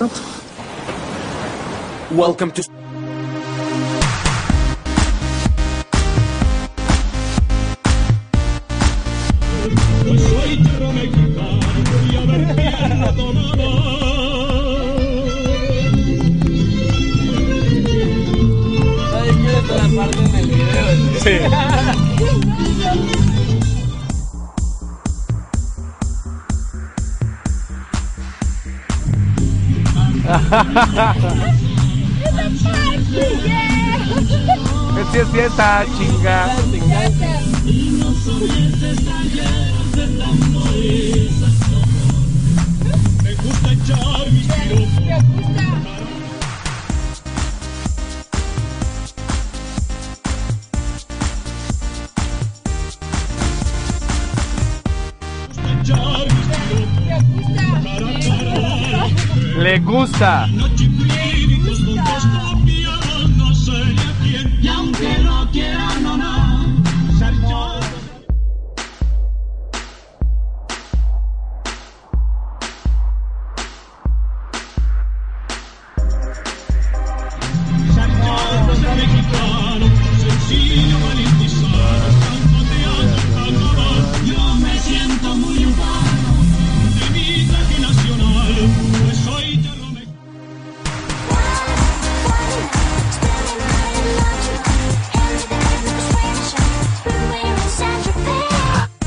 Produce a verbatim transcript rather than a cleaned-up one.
interessant. Welcome to... Soy tierra mexicana y a ver quién lo tomaba. ¿Sabes quién está la parte en el video? Sí. Sí es fiesta, chinga. Me gusta echar mis tiros. Le gusta. Noche